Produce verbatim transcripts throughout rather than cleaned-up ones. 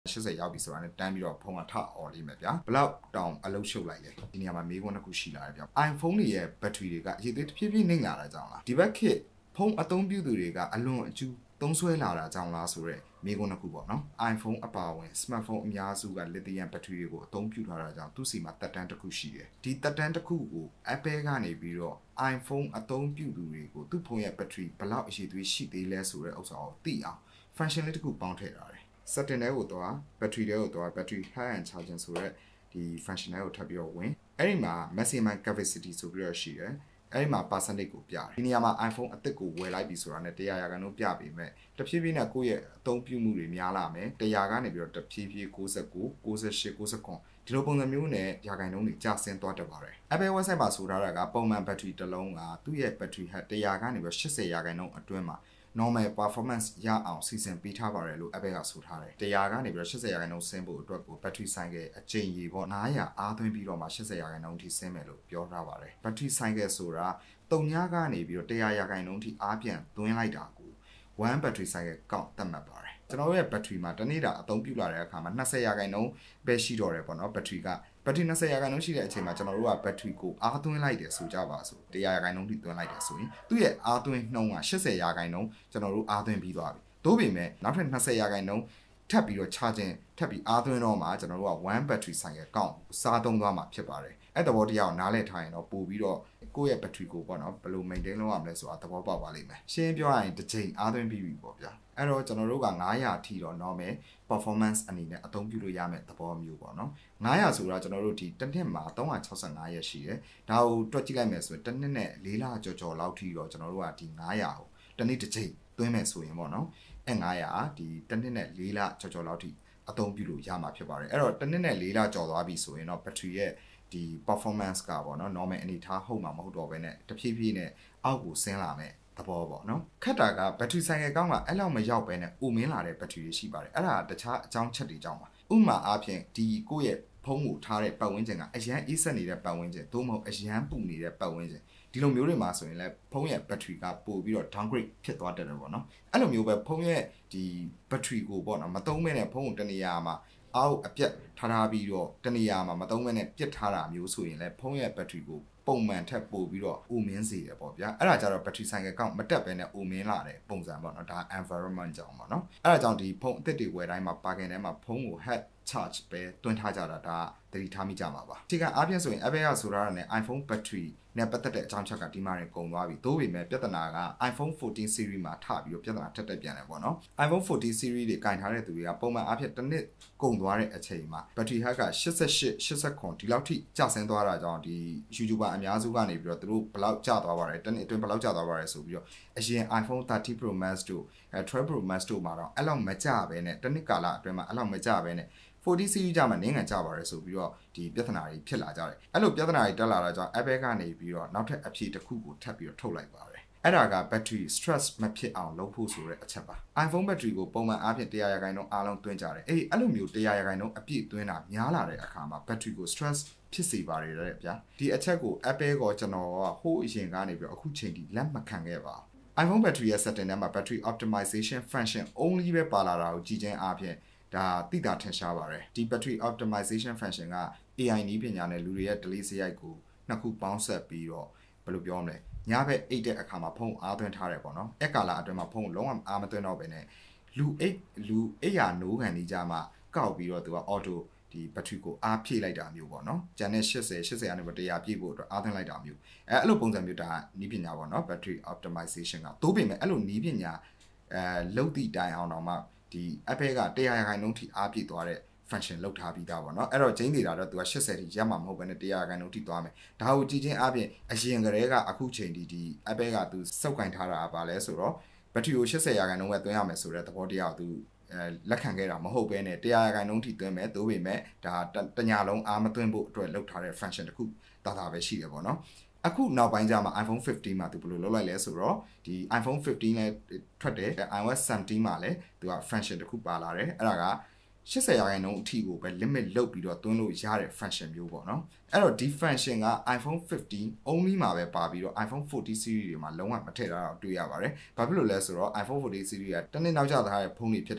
ရှစ်ဆယ်ရောက်ပြီဆိုတာနဲ့တန်းပြီးတော့ဖုန်းကထအော်လိမ့်မယ်ဗျာဘလောက်တောင်အလုံးရှုပ်လိုက်လဲဒီနေရာမှာမေးခွန်းတစ်ခုရှိလာတယ်ဗျာ iPhone တွေရဲ့ battery တွေကအရေးသေးတဖြည်းဖြည်းနှိမ့်လာတာကြောင့်လားဒီဘက်ခေတ်ဖုန်းအသုံးပြုသူတွေကအလွန်အကျူးသုံးဆွဲလာတာကြောင့်လားဆိုတော့မေးခွန်းတစ်ခုပေါ့နော် iPhone အပါအဝင် smartphone အများစုက lithium battery တွေကိုအသုံးပြုထားတာကြောင့်သူ့စီမှာတက်တန်းတစ်ခုရှိတယ်ဒီတက်တန်းတစ်ခုကို Apple ကနေပြီးတော့ iPhone အသုံးပြုသူတွေကိုသူ့ဖုန်းရဲ့ battery ဘလောက်အရေးသွေးရှိသေးလဲဆိုတဲ့ဥစ္စာကိုသိအောင် function လေးတစ်ခုပေါင်းထည့်ထားတယ်setting တွေကိုတော့ battery တွေကိုတော့ battery high and charging ဆိုတဲ့ဒီ function တွေကိုထပ်ပြီးတော့ဝင်အဲ့ဒီမှာ maximum capacity ဆိုပြီးတော့ရှိတယ်အဲ့ဒီမှာ percentage ကိုပြတယ်ဒီနေရာမှာ iPhone အသစ်ကိုဝယ်လိုက်ပြီဆိုတာနဲ့one hundredရာခိုင်နှုန်းပြပေမဲ့တဖြည်းဖြည်းနဲ့ကိုယ့်ရဲ့အသုံးပြုမှုတွေများလာမယ်one hundredကနေပြီးတော့တဖြည်းဖြည်းninety-nine ninety-eight ninety-nineဒီလိုပုံစံမျိုးနဲ့ရာခိုင်နှုန်းတွေကျဆင်းသွားတတ်ပါတယ် Apple website မှာဆိုထားတာကပုံမှန် battery တစ်လုံးကသူ့ရဲ့ battery ဟက်one hundredကနေပြီးတော့eightyရာခိုင်နှုန်းအတွင်းမှာnormal performance ရအောင်စီစဉ်ပေးထားပါတယ်လို့ Apple ကဆိုထားတယ်one hundredကနေပြီးတော့eightyရာခိုင်နှုန်းဆင်းဖို့အတွက်ကို battery cycle အချိန်ကြီးပေါ့nine hundredအားသွင်းပြီးတော့မှeightyရာခိုင်နှုန်းထိဆင်းမယ်လို့ပြောထားပါတယ် battery cycle ဆိုတာthreeကနေပြီးတော့one hundredရာခိုင်နှုန်းထိအားပြန်သွင်းလိုက်တာကို one battery cycle ကောက်သတ်မှတ်ပါတယ်ကျွန်တော်ရဲ့ battery မှာတနေ့တာအသုံးပြုလာတဲ့အခါမှာtwentyရာခိုင်နှုန်းပဲရှိတော့တယ်ပေါ့နော် battery က battery twentyရာခိုင်နှုန်းရှိတဲ့အချိန်မှာကျွန်တော်တို့က battery ကိုအားသွင်းလိုက်တယ်ဆိုကြပါစို့one hundredရာခိုင်နှုန်းထိသွင်းလိုက်တယ်ဆိုရင်သူ့ရဲ့အားသွင်းနှုန်းကeightyရာခိုင်နှုန်းကျွန်တော်တို့အားသွင်းပြီးသွားပြီသို့ပေမဲ့နောက်ထပ်twentyရာခိုင်နှုန်းထပ်ပြီးတော့ charging ထပ်ပြီးအားသွင်းတော့မှကျွန်တော်တို့ကone battery cycle ကောက်စားသုံးသွားမှာဖြစ်ပါတယ်အဲ့သဘောတရားကိုနားလည်ထားရင်တော့ပို့ပြီးတော့ကိုယ့်ရဲ့ battery ကိုပေါ့နော်ဘယ်လို maintain လုပ်ရမလဲဆိုတာသဘောပေါက်ပါလိမ့်မယ်ရှင်းပြောရရင်တစ်ချိန်အားသွင်းပြီးပြီပေါ့ဗျာအဲ့တော့ကျွန်တော်တို့ကnine hundredထိတော့ normal performance အနေနဲ့အသုံးပြုလို့ရမယ့်သဘောမျိုးပေါ့နော်nine hundredဆိုတာကျွန်တော်တို့ဒီတစ်နှစ်မှာthree hundred sixty-fiveရက်ရှိတယ်ဒါကိုတွက်ကြည့်လိုက်မယ်ဆိုရင်တစ်နှစ်နဲ့fourလကြော်ကြော်လောက်ထိတော့ကျွန်တော်တို့ကဒီnine hundredကိုတစ်နေ့တစ်ချိန်သွင်းမယ်ဆိုရင်ပေါ့နော်အဲ့nine hundredဒီတစ်နှစ်နဲ့fourလကြော်ကြော်လောက်ထိအသုံးပြုလို့ရမှာဖြစ်ပါတယ်အဲ့တော့တစ်နှစ်နဲ့fourလကြော်သွားပြီဆိုရင်တော့ battery ရဲ့ဒီ performance ကပေါ့နော် normal အနေထားဟုတ်မှာမဟုတ်တော့ဘဲနဲ့တဖြည်းဖြည်းနဲ့အောက်ကိုဆင်းလာမယ်သဘောပေါ့နော်ခက်တာက battery cycle ကောင်းကအဲ့လောက်မရောက်ဘဲနဲ့အိုမင်းလာတဲ့ battery တွေရှိပါတယ်အဲ့ဒါတခြားအကြောင်းချက်တွေကြောင့်ပါဥပမာအားဖြင့်ဒီကိုယ့်ရဲ့ဖုန်းကိုထားတဲ့ပတ်ဝန်းကျင်ကအရန်အေးဆက်နေတဲ့ပတ်ဝန်းကျင်သို့မဟုတ်အရန်ပူနေတဲ့ပတ်ဝန်းကျင်ဒီလိုမျိုးတွေမှာဆိုရင်လည်းဖုန်းရဲ့ battery ကပို့ပြီးတော့ downgrade ဖြစ်သွားတတ်တယ်ပေါ့နော်အဲ့လိုမျိုးပဲဖုန်းရဲ့ဒီ battery ကိုပေါ့နော်မသုံးမဲနဲ့ဖုန်းကိုတနေရာမှာအောက်အပြတ်ထားထားပြီးတော့တနေရာမှာမသုံးမဲနဲ့ပြစ်ထားတာမျိုးဆိုရင်လည်းဖုန်းရဲ့ battery ကိုပုံမှန်ထက်ပို့ပြီးတော့အိုမင်းစေတယ်ပေါ့ဗျာအဲ့ဒါကြတော့ battery cycle ကောက်မတက်ဘဲနဲ့အိုမင်းလာတဲ့ပုံစံပေါ့နော်ဒါ environment ကြောင့်ပေါ့နော်အဲ့ဒါကြောင့်ဒီဖုန်းအသစ်တွေဝယ်တိုင်းမှာပါကင်ထဲမှာဖုန်းကို head charge ပဲတွန်းထားကြတာဒါသတိထားမိကြမှာပါဒီကအားဖြင့်ဆိုရင် Apple ကဆိုရတာနဲ့ iPhone battery နဲ့ပတ်သက်တဲ့အကြောင်းချက်ကဒီမှာနေကုန်သွားပြီသို့ပေမဲ့ပြဿနာက iPhone fourteen series မှာထပြီးတော့ပြဿနာထက်တက်ပြန်တယ်ပေါ့နော် iPhone fourteen series တွေကင်ထားတဲ့သူတွေကပုံမှန်အားဖြင့်တစ်နှစ်ကုန်သွားတဲ့အချိန်မှာ battery health ကeighty-eight eighty-nineဒီလောက်ထိကျဆင်းသွားတာကြောင့်ဒီ YouTuber အများစုကနေပြီးတော့သူတို့ဘယ်လောက်ကျသွားပါလဲတစ်နှစ်အတွင်းဘယ်လောက်ကျသွားပါလဲဆိုပြီးတော့အရင် iPhone thirty Pro Max တို့twelve Pro Max တို့မှာတော့အဲ့လောက်မကျဘဲနဲ့တစ်နှစ်ကာလအတွင်းမှာအဲ့လောက်မကျဘဲနဲ့forty series ကြမှာနင်းငံကြပါရဲဆိုပြီးတော့ဒီပြဿနာတွေဖြစ်လာကြတယ်အဲ့လိုပြဿနာတွေတက်လာတာကြောင့် Apple ကနေပြီးတော့နောက်ထပ်အဖြေတစ်ခုကိုထပ်ပြီးတော့ထုတ်လိုက်ပါတယ်အဲ့ဒါက battery stress မဖြစ်အောင်လုပ်ဖို့ဆိုတဲ့အချက်ပါ iPhone battery ကိုပုံမှန်အားဖြင့်one hundredရာခိုင်နှုန်းအားလုံးသွင်းကြတယ်အေးအဲ့လိုမျိုးone hundredရာခိုင်နှုန်းအပြည့်သွင်းတာများလာတဲ့အခါမှာ battery ကို stress ဖြစ်စေပါတယ်တဲ့ဗျာဒီအချက်ကို Apple ကကျွန်တော်ကဟိုးအရင်ကနေပြီးတော့အခုချိန်ထိလက်မခံခဲ့ပါဘူး iPhone battery ရဲ့ setting ထဲမှာ battery optimization function only ပဲပါလာတာကိုကြည့်ချင်းအားဖြင့်ဒါတိတာထင်ရှားပါတယ်ဒီ battery optimization function က A I နည်းပညာနဲ့လူတွေရဲ့ delay စရိုက်ကိုနှစ်ခုပေါင်းဆက်ပြီးတော့ဘယ်လိုပြောမလဲညဘက်အိတ်တဲ့အခါမှာဖုန်းအားသွင်းထားတယ်ပေါ့နော်အဲ့ကာလအတွင်းမှာဖုန်းလုံးဝအားမသွင်းတော့ဘဲနဲ့လူအိတ်လူအိတ်ရနိုးခံနေကြမှာကောက်ပြီးတော့သူက auto ဒီ battery ကိုအားဖြည့်လိုက်တာမျိုးပေါ့နော်ကျန်တဲ့eighty eightyကနေone hundredပြည့်ဖို့အတွက်အားသွင်းလိုက်တာမျိုးအဲအဲ့လိုပုံစံမျိုးဒါနည်းပညာပေါ့နော် battery optimization ကသို့ပေမဲ့အဲ့လိုနည်းပညာအဲလုံးတိတိုင်အောင်တော့မှဒီ Apple ကone hundredရာခိုင်နှုန်းထိအားပြည့်သွားတဲ့ function လောက်ထားပြီးသားပေါ့နော်အဲ့တော့ဂျိန်းနေတာတော့သူကeightyထိရမှာမဟုတ်ဘဲနဲ့one hundredရာခိုင်နှုန်းထိသွားမယ်ဒါကိုကြည့်ချင်းအားဖြင့်အရင်ကတည်းကအခုချိန်ဒီဒီ Apple ကသူစောက်ကင်ထားတာပါလဲဆိုတော့ battery ကိုeightyရာခိုင်နှုန်းပဲသွင်းရမယ်ဆိုတဲ့သဘောတရားကိုသူအဲလက်ခံခဲ့တာမဟုတ်ဘဲနဲ့one hundredရာခိုင်နှုန်းထိသွင်းမယ်သို့ပေမဲ့ဒါတညာလုံးအားမသွင်းဖို့အတွက်လောက်ထားတဲ့ function တခုတာတာပဲရှိတယ်ပေါ့နော်အခုနောက်ပိုင်းကျမှ iPhone fifteen မှာသူဘယ်လိုလုပ်လိုက်လဲဆိုတော့ဒီ iPhone fifteen နဲ့ထွက်တယ် iOS seventeen မှာလည်းသူက function တစ်ခုပါလာတယ်အဲ့ဒါကeightyရာခိုင်နှုန်းအထိကိုပဲ limit လုပ်ပြီးတော့သွင်းလို့ရတဲ့ function မျိုးပေါ့နော်အဲ့တော့ဒီ function က iPhone fifteen only မှာပဲပါပြီးတော့ iPhone fourteen series တွေမှာလုံးဝမထည့်ထားတော့တွေ့ရပါတယ်ဘာဖြစ်လို့လဲဆိုတော့ iPhone fourteen series ကတနေ့နောက်ကျသွားတဲ့ဖုန်းတွေဖြစ်တဲ့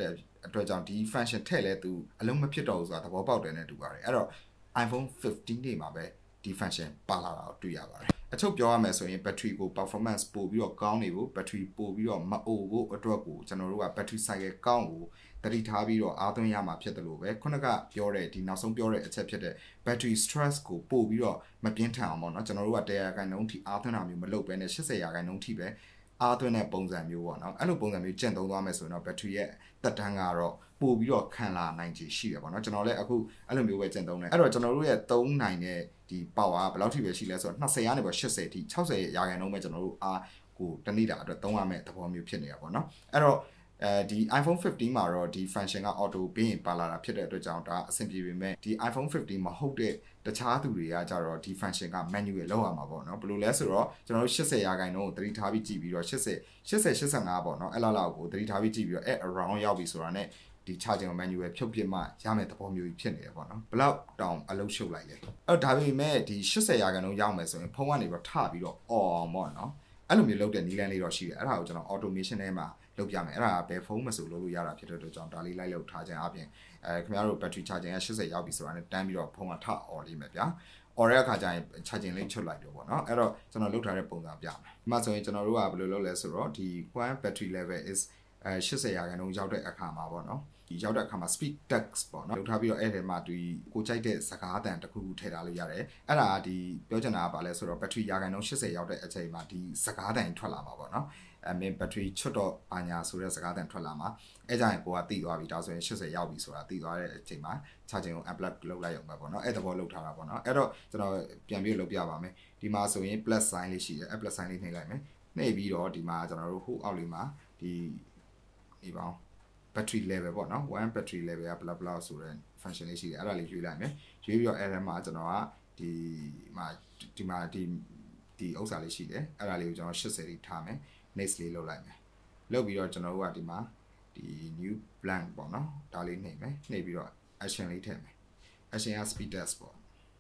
အတွက်ကြောင့်ဒီ function ထည့်လဲသူအလုံးမဖြစ်တော့ဘူးဆိုတာသဘောပေါက်တယ်နဲ့တူပါတယ်အဲ့တော့ iPhone fifteen နေမှာပဲဒီ function ပါလာတာကိုတွေ့ရပါတယ်အချုပ်ပြောရမယ်ဆိုရင် battery ကို performance ပို့ပြီးတော့ကောင်းနေဖို့ battery ပို့ပြီးတော့မအိုဖို့အတွက်ကိုကျွန်တော်တို့က battery cycle ကောင်းကိုတတိထားပြီးတော့အားသွင်းရမှာဖြစ်တယ်လို့ပဲခုနကပြောတဲ့ဒီနောက်ဆုံးပြောတဲ့အချက်ဖြစ်တဲ့ battery stress ကိုပို့ပြီးတော့မပြင်းထန်အောင်ပေါ့နော်ကျွန်တော်တို့ကone hundredရာခိုင်နှုန်းထိအားသွင်းတာမျိုးမလုပ်ဘဲနဲ့eightyရာခိုင်နှုန်းထိပဲအားသွင်းတဲ့ပုံစံမျိုးပေါ့နော်အဲ့လိုပုံစံမျိုးကျင့်သုံးသွားမယ်ဆိုရင်တော့ battery ရဲ့တက်တန်းကတော့ပို့ပြီးတော့ခံလာနိုင်ခြေရှိတယ်ပေါ့နော်ကျွန်တော်လည်းအခုအဲ့လိုမျိုးပဲကျင့်သုံးတယ်အဲ့တော့ကျွန်တော်တို့ရဲ့သုံးနိုင်တဲ့ဒီ power ဘယ်လောက်ထိပဲရှိလဲဆိုတော့twentyကနေပေါ့eightyထိsixtyရာခိုင်နှုန်းပဲကျွန်တော်တို့အားကိုတနေ့တာအတွက်သုံးရမယ့်သဘောမျိုးဖြစ်နေတာပေါ့နော်အဲ့တော့အဲဒီ iPhone fifteen မှာတော့ဒီ function က auto ပြီးရင်ပါလာတာဖြစ်တဲ့အတွက်ကြောင့်ဒါအဆင်ပြေပေမဲ့ဒီ iPhone fifteen မဟုတ်တဲ့တခြားသူတွေကကြတော့ဒီ function က manual လောက်ရမှာပေါ့နော်ဘယ်လိုလဲဆိုတော့ကျွန်တော်တို့eightyရာခိုင်နှုန်းကိုသတိထားပြီးကြည့်ပြီးတော့eighty eighty eighty-fiveပေါ့နော်အဲ့လောက်လောက်ကိုသတိထားပြီးကြည့်ပြီးတော့ around ရောက်ပြီဆိုတာနဲ့ဒီ charging manual ဖြုတ်ပြမှရမယ့်သဘောမျိုးကြီးဖြစ်နေတယ်ပေါ့နော်ဘလောက်တောင်အလုပ်ရှုပ်လိုက်လဲအဲ့ဒါပေမဲ့ဒီeightyရာခိုင်နှုန်းရောက်မယ်ဆိုရင်ဖုန်းကနေတော့ထပြီးတော့ on ပေါ့နော်အဲ့လိုမျိုးလုပ်တဲ့နည်းလမ်းလေးတော့ရှိတယ်အဲ့ဒါကိုကျွန်တော် automation ထဲမှာလုပ်ပြမယ်အဲ့ဒါဘယ်ဖုန်းမဆိုလုပ်လို့ရတာဖြစ်တဲ့အတွက်ကြောင့်ဒါလေးလိုက်လုပ်ထားခြင်းအပြင်အဲခင်ဗျားတို့ battery charging ကeightyရောက်ပြီဆိုတာနဲ့တန်းပြီးတော့ဖုန်းကထ on လေးမယ်ဗျာ on တဲ့အခါကျရင် charging လေးချုပ်လိုက်တော့ပေါ့နော်အဲ့တော့ကျွန်တော်လုပ်ထားတဲ့ပုံစံပြမယ်ဒီမှာဆိုရင်ကျွန်တော်တို့ကဘယ်လိုလုပ်လဲဆိုတော့ဒီ one battery level is အဲeightyရာခိုင်နှုန်းရောက်တဲ့အခါမှာပေါ့နော်ဒီရောက်တဲ့အခါမှာ speed text ပေါ့နော်လုပ်ထားပြီးတော့အဲ့ဒီမှာဒီကိုကြိုက်တဲ့စကားအတန်တစ်ခုခုထည့်ထားလို့ရတယ်အဲ့ဒါဒီပြောချင်တာကဘာလဲဆိုတော့ battery ရာခိုင်နှုန်းeightyရောက်တဲ့အချိန်မှာဒီစကားအတန်ထွက်လာမှာပေါ့နော်အဲမင်း battery ချွတ်တော့ဘာညာဆိုတဲ့စကားအတန်ထွက်လာမှာအဲကြရင်ကိုကတိသွားပြီဒါဆိုရင်eightyရောက်ပြီဆိုတာတိသွားတဲ့အချိန်မှာ charging ကို unplug လုပ်လိုက်ရုံပဲပေါ့နော်အဲ့သဘောလုပ်ထားတာပေါ့နော်အဲ့တော့ကျွန်တော်ပြန်ပြီးလုပ်ပြပါမယ်ဒီမှာဆိုရင် plus sign လေးရှိတယ်အဲ plus sign လေးနှိပ်လိုက်မယ်နှိပ်ပြီးတော့ဒီမှာကျွန်တော်တို့ဟိုအောက်လေးမှာဒီဒီပေါင်းbattery level ပေါ့နော် one battery level က blah blah ဆိုတဲ့ function လေးရှိတယ်အဲ့ဒါလေးရွေးလိုက်မယ်ရွေးပြီးတော့အဲ့ဒါမှာကျွန်တော်ကဒီမှာဒီမှာဒီဒီဥစ္စာလေးရှိတယ်အဲ့ဒါလေးကိုကျွန်တော်eightyလေးထားမယ် next လေးလုပ်လိုက်မယ်လုပ်ပြီးတော့ကျွန်တော်တို့ကဒီမှာဒီ new blank ပေါ့နော်ဒါလေးနှိပ်မယ်နှိပ်ပြီးတော့ action လေးထည့်မယ် action က speed test ပေါ့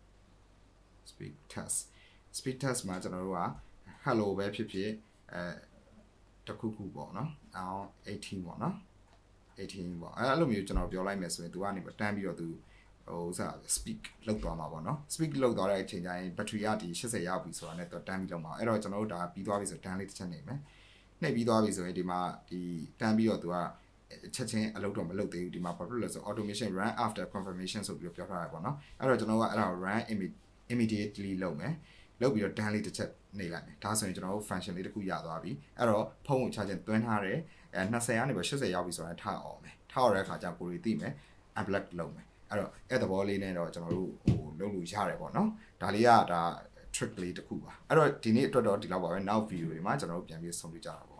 speed test speed test မှာကျွန်တော်တို့က hello ပဲဖြစ်ဖြစ်အဲတခုခုပေါ့နော်အောင်eighteenပေါ့နော်eighteenပေါ့အဲ့လိုမျိုးကျွန်တော်ပြောလိုက်မယ်ဆိုရင်သူကနေတန်းပြီးတော့သူဟိုဥစား speak လောက်သွားမှာပေါ့နော် speak လောက်သွားတဲ့အချိန်ကျရင် battery ကဒီeightyရောက်ပြီဆိုတာနဲ့သူတန်းပြီးလောက်မှာအဲ့တော့ကျွန်တော်တို့ဒါပြီးသွားပြီဆိုတန်းလေးတစ်ချက်နေမယ်နှိပ်ပြီးသွားပြီဆိုရင်ဒီမှာဒီတန်းပြီးတော့သူကချက်ချင်းအလုပ်တော့မလုပ်သေးဘူးဒီမှာဘာဖြစ်လို့လဲဆို automation run after confirmation ဆိုပြီးတော့ပြောထားရပေါ့နော်အဲ့တော့ကျွန်တော်ကအဲ့ဒါကို run immediately လုပ်မယ်လုပ်ပြီးတော့တန်းလေးတစ်ချက်နေလိုက်မယ်ဒါဆိုရင်ကျွန်တော်တို့ function လေးတစ်ခုရသွားပြီအဲ့တော့ဖုန်းကို charging သွင်းထားတယ်အဲtwentyကနေပဲeightyရောက်ပြီဆိုတာထားအောင်မယ်ထားရတဲ့အခါကျကိုရီသိမယ် unplug လုပ်မယ်အဲ့တော့အဲ့သဘောလေးနဲ့တော့ကျွန်တော်တို့ဟိုလုပ်လို့ရတယ်ပေါ့နော်ဒါလေးကဒါ trick လေးတစ်ခုပါအဲ့တော့ဒီနေ့အတွက်တော့ဒီလောက်ပါပဲနောက် video တွေမှာကျွန်တော်တို့ပြန်ပြီးဆုံးဖြတ်ကြတာပေါ့